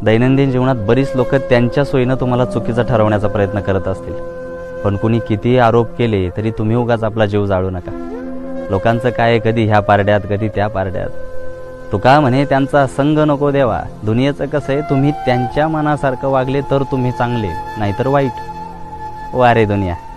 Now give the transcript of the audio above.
दैनंदिन जीवनात बरीच लोक त्यांच्या सोयीनं तुम्हाला चुकीचं ठरवण्याचा प्रयत्न करत असतील, पण कुणी कितीही आरोप केले तरी तुम्ही उगाच आपला जीव जाळू नका. लोकांचं काय, कधी ह्या पारड्यात कधी त्या पारड्यात. तुका म्हणे त्यांचा संग नको देवा. दुनियेचं कसं आहे, तुम्ही त्यांच्या मनासारखं वागले तर तुम्ही चांगले, नाहीतर वाईट. वारे दुनिया.